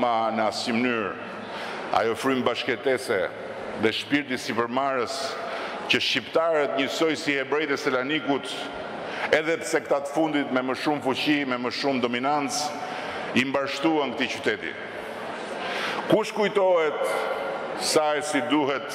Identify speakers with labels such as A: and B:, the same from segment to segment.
A: ma në asnjë mënyrë ajo frymë bashkëtese dhe shpirti sipërmarrës që shqiptarët njësoj si hebrejtë e Selanikut, edhe pse këta të fundit me më shumë fuqi, me më shumë dominancë, i mbarshtuan këtij qyteti. Kush kujtohet sa e si duhet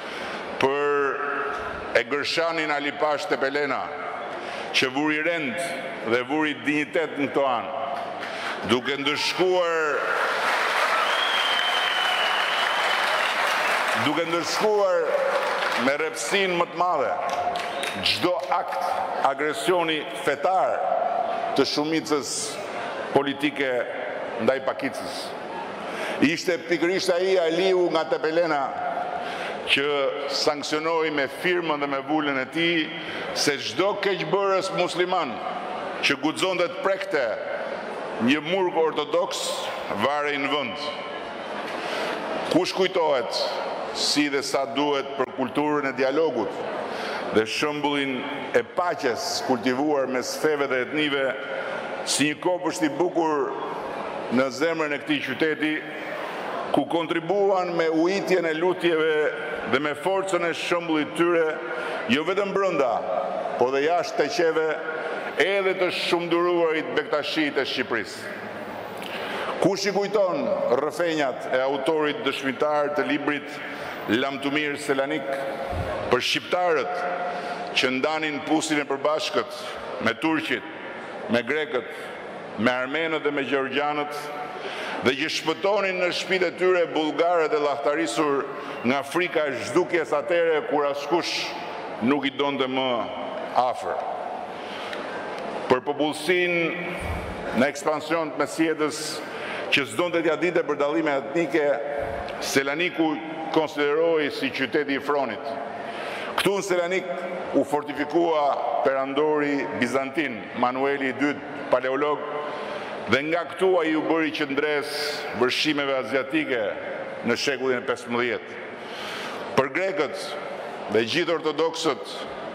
A: për e Gërshanin Alipash Tepelena, që vuri rend dhe vuri dinjitet në këto anë, duke ndërshkuar me rrepsin më të madhe çdo akt agresioni fetar të shumicës politike ndaj pakicës. Ishte pikërisht ai Aliu nga Tepelena që sankcionoi me firmën dhe me vullën e tij se çdo keqbërës musliman që guxonte të prekte një murg ortodoks varej në vend. Kush kujtohet si dhe sa duhet për kulturën e dialogut dhe shembullin e paqes kultivuar mes feve dhe etnive si një kopësht i bukur në zemrën e këtij qyteti, ku kontribuan me ujitjen e lutjeve dhe me forcën e shembullit tyre, jo vetëm brenda, por dhe jashtë teqeve edhe të shumëduruarit Bektashit e Shqipërisë. Kush i kujton rrëfenjat e autorit dëshmitar të librit Lamtumir Selanik për shqiptarët që ndanin pusin e përbashkët me turqit, me grekët, me armenët dhe me gjeorgjanët, dhe që shpëtonin në shtëpitë e tyre bullgarët e llahtarisur nga frika e zhdukjes atere kur askush nuk i donte më afër. Për popullsinë në ekspansion të mesjetës që s'donte t'ia dinte për dallime etnike, Selaniku konsideroi si qyteti i fronit. Këtu në Selanik u fortifikua perandori bizantin Manueli II, paleolog, dhe nga këtu ai u bëri qendres vërshimeve aziatike në shekullin e 15. Për grekët dhe gjithë ortodoksët,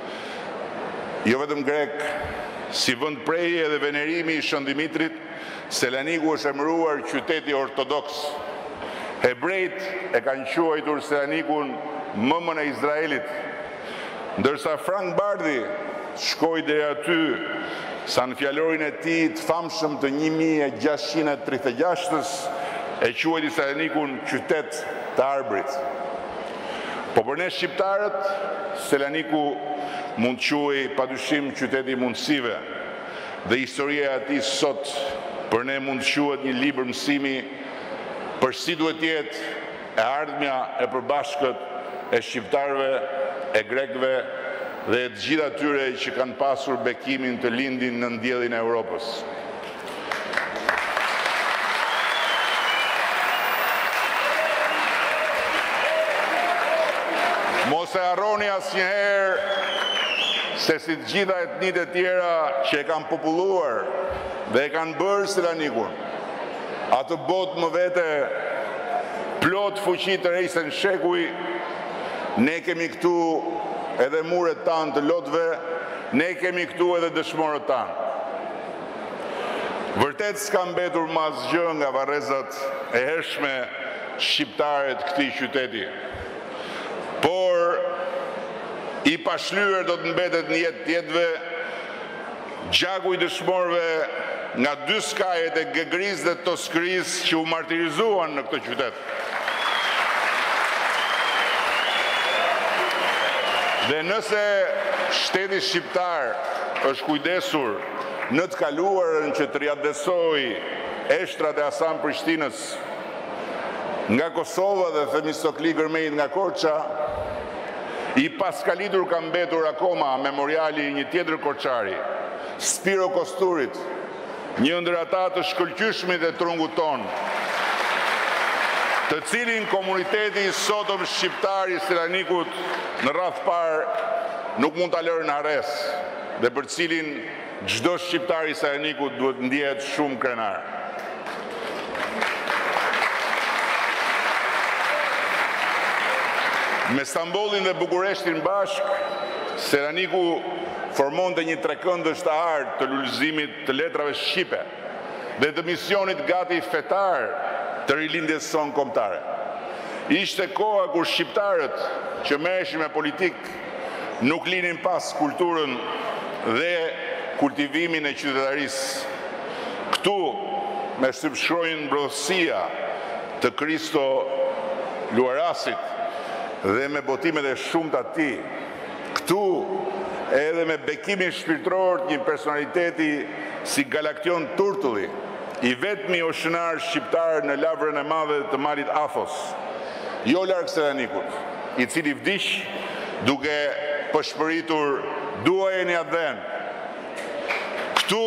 A: jo vetëm grek, si vend preje dhe venerimi i Shën Dimitrit, Selaniku është emëruar qyteti ortodoks. Hebrejt e kanë quajtur Selanikun mëmën e Izraelit, ndërsa Frank Bardhi shkoi deri aty sa në fjalorin e tij të famshëm të 1636-s e quajti Selanikun qytet të arbrit. Po për ne shqiptarët, Selaniku mund quhej padyshim qyteti i mundësive, dhe historia e tij sot për ne mund quhet një libër mësimi për si duhet jetë e ardhmja e përbashkët e shqiptarëve, e grekëve dhe të gjithë atyre që kanë pasur bekimin të lindin në ndjellin e Europës. Mos e harroni asnjëherë se si të gjitha etnitë e tjera që e kanë populluar dhe e kanë bërë Selanikun, atë botë më vete plot fuqi të rejse në shekuj, ne kemi këtu edhe muret tanë të lotëve, ne kemi këtu edhe dëshmorët tanë. Vërtet s'ka mbetur më asgjë nga varrezat e hershme shqiptare të këtij qyteti. Por i pashlyer do të mbetet në jetë tjetëve gjaku i dëshmorëve nga dy skajet e Gegris dhe Toskris që u martirizuan në këtë qytet. Dhe nëse shteti shqiptar është kujdesur në të kaluarën që të riadesoj eshtrat e Hasan Prishtinës nga Kosova dhe Themistokli Gërmejt nga Korça, i paskalitur ka mbetur akoma memoriali i një tjetër korçari, Spiro Kosturit, një ndër ata të shkëlqyshmit e trungut ton, të cilin komuniteti sotëm shqiptar i Selanikut në radh parë nuk mund ta lërë në harres, dhe për cilin çdo shqiptar i Selanikut duhet ndihet shumë krenar. Me Stambollin dhe Bukureshtin bashk, Selaniku formonte një trekëndësh të artë të lullëzimit të letrave shqipe dhe të misionit gati fetar të rilindjes son kombëtare. Ishte koha kur shqiptarët që merreshin me politikë nuk linin pas kulturën dhe kultivimin e qytetarisë. Këtu, me shtypshkronjën mbrojtësia të Kristo Luarasit dhe me botimet e shumta të tij, këtu edhe me bekimin shpirtëror të një personaliteti si Galaktion Turtulli, i vetmi oshënar shqiptar në lavrën e madhe të malit Afos, jo larg Selanikut, i cili vdiq duke pëshpëritur duajin e Adhen. Këtu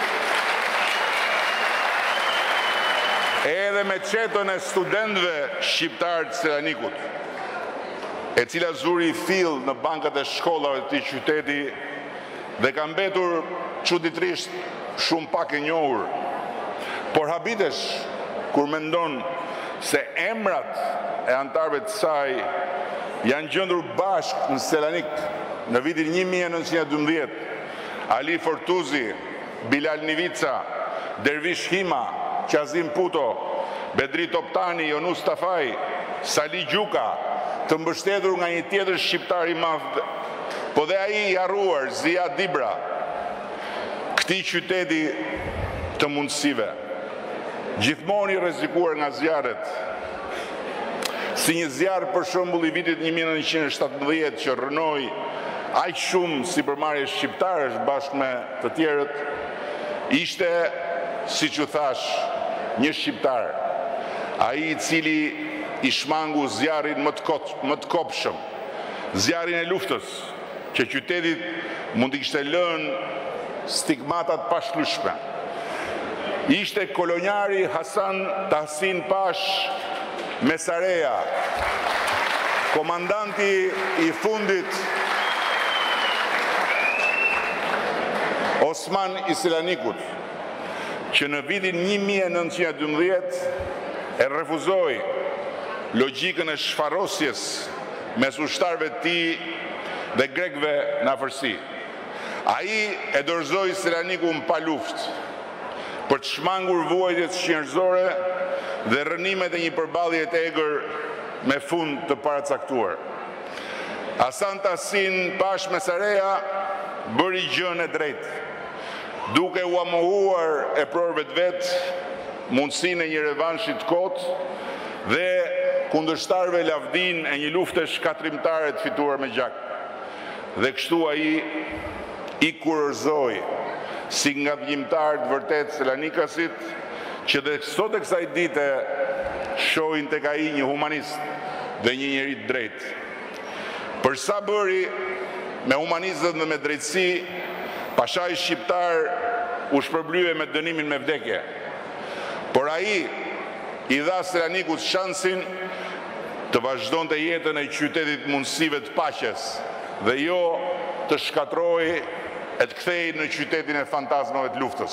A: edhe me çetën e studentëve shqiptar të Selanikut, e cila zuri i fill në bankat e shkollave të qyteti dhe ka mbetur çuditërisht shumë pak e njohur. Por habitesh kur mendon se emrat e antarëve të saj janë gjendur bashkë në Selanik në vitin 1912, Ali Fortuzi, Bilal Nivica, Dervish Hima, Qazim Puto, Bedri Toptani, Jonus Tafaj, Sali Gjuka, të mbështetur nga një tjetër shqiptar i madh, po dhe ai i harruar, Zia Dibra, këtij qyteti të mundësive, gjithmonë i rrezikuar nga zjarret, si një zjarr për shembull i vitit 1917 që rrënoi aq shumë sipërmarrje shqiptarësh bashkë me të tjerët, ishte, siç u thash, një shqiptar, ai i cili i shmangu zjarrin më të kopshëm, zjarrin e luftës, që qytetit mund t'i kishte lënë stigmatat pashlyeshme. Ishte kolonjari Hasan Tahsin Pash Mesareja, komandanti i fundit Osman i Selanikut, që në vitin 1912 e refuzoi logjikën e shfarosjes mes ushtarëve të tij dhe grekëve në afërsi. Ai e dorëzoi Selanikun pa luftë për të shmangur vuajtjet shqinërzore dhe rënimet e një përballje të egër me fund të paracaktuar. Hasan Tahsin Pash Mesareja bëri gjën e drejtë, duke u amohuar e pror vetvete mundësinë e një revanshi të kotë dhe kundërshtarëve lavdin e një lufte shkatrimtare të fituar me gjak. Dhe kështu ai i kurorëzoi si ngatëgjimtar të vërtet Selanikasit, që dhe sot e kësaj dite shohin tek ai një humanist dhe një njeri të drejtë. Për sa bëri me humanizëm dhe me drejtësi, Pashai shqiptar u shpërblye me dënimin me vdekje. Por ai i dha Selanikut shansin të vazhdonte jetën e qytetit mundësive të paqes dhe jo të shkatroi e të kthej në qytetin e fantazmave të luftës.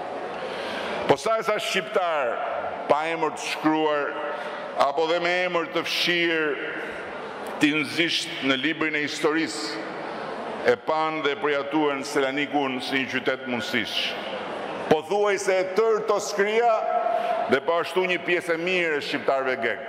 A: Po sa e sa shqiptar pa emër të shkruar apo dhe me emër të fshirë t'i nxisht në librin e historisë e pan dhe përjatuar në Selanikun si një qytet mundësish. Po thuaj se e tërë të skria dhe po ashtu një pjesë e mirë e shqiptarëve geg.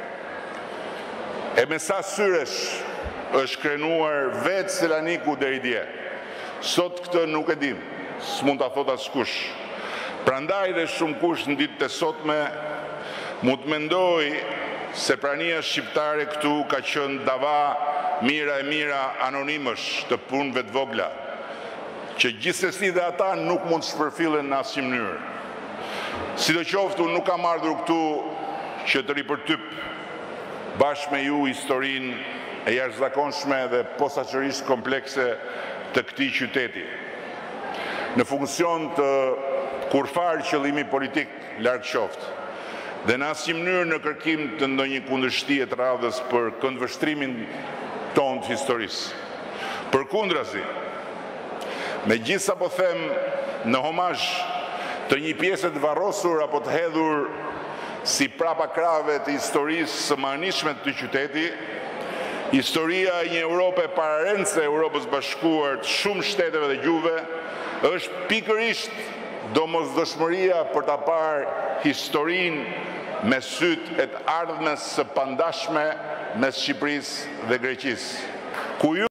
A: E me sa syresh është krenuar vetë Selaniku deri dje. Sot këtë nuk e dim, s'mund ta thot askush. Prandaj dhe shumë kush në ditët e sotme mund të mendoj se prania shqiptare këtu ka qenë dava mira e mira anonimësh të punëve të vogla, që gjithsesi dhe ata nuk mund të shpërfillen në asnjë mënyrë. Sidoqoftë, unë nuk kam ardhur këtu që të ripërtyp bashkë me ju historinë e jashtëzakonshme dhe posaçërisht komplekse të këtij qyteti. Në funksion të kurfar qëllimi politik larg qoftë, dhe në asnjë mënyrë në kërkim të ndonjë kundërshtie të radhës për këndvështrimin tonë të historisë. Përkundrazi, megjithësa po them në homazh të një pjesë të varrosur apo të hedhur si prapa krave të historisë së manishme të qyteti, historia e një Europe pararendëse e Europës Bashkuar të shumë shteteve dhe gjuhëve është pikërisht domosdoshmëria për ta parë historinë me sytë e të ardhmes së pandashme mes Shqipërisë dhe Greqisë. Ku ju